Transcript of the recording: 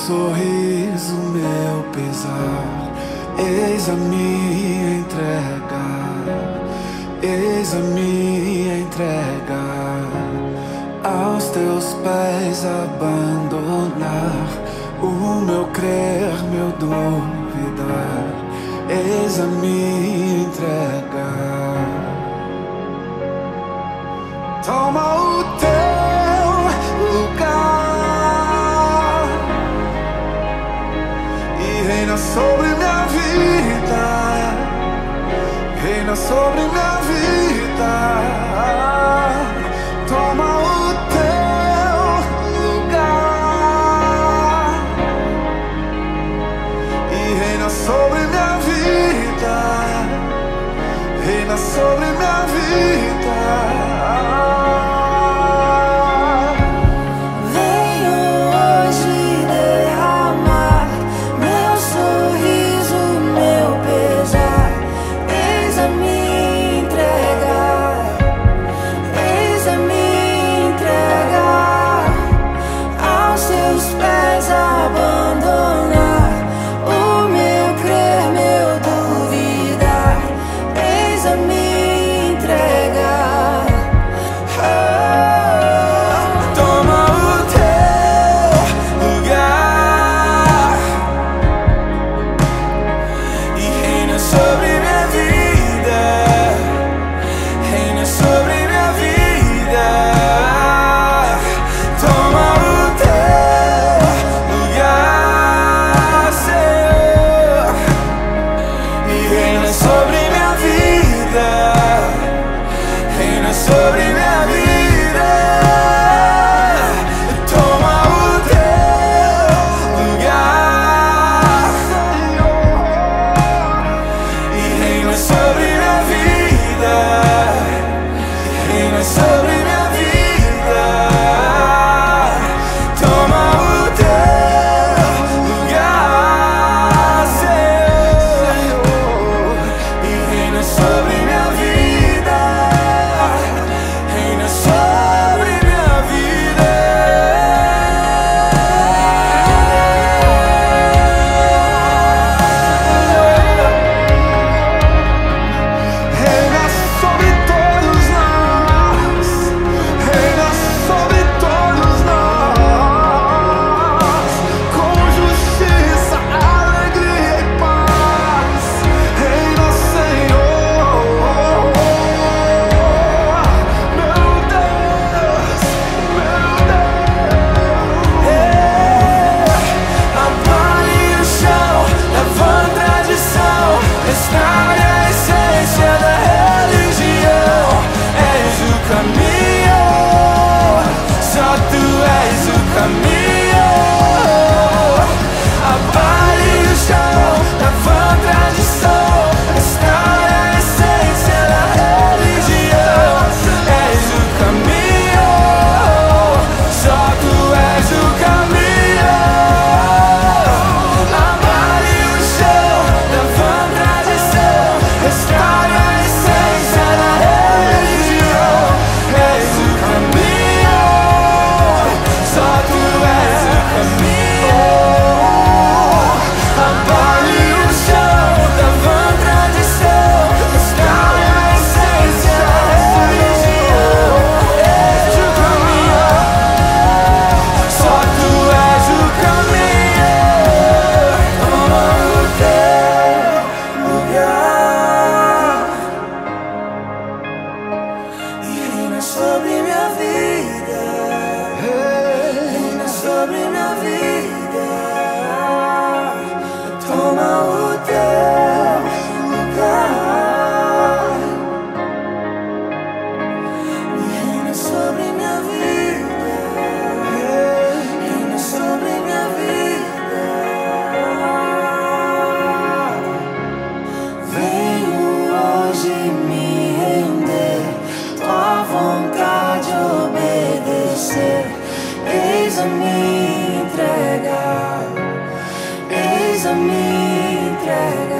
sorriso, meu pesar. Eis a minha entrega, eis a minha entrega. Aos teus pés abandonar o meu crer, meu duvidar. Eis a minha entrega. Toma o teu lugar e reina sobre minha vida, reina sobre minha vida. Toma o teu lugar e reina sobre minha vida, reina sobre minha vida. Sobre minha vida, toma o teu lugar e reina sobre minha vida, reina sobre minha vida. Toma o teu lugar, Senhor, e reina sobre minha vida. Sobre minha vida, reina sobre minha vida. Toma o teu lugar e reina sobre minha vida, reina sobre minha vida. Venho hoje me render, tua vontade obedecer. Eis a minha entrega, eis a minha entrega.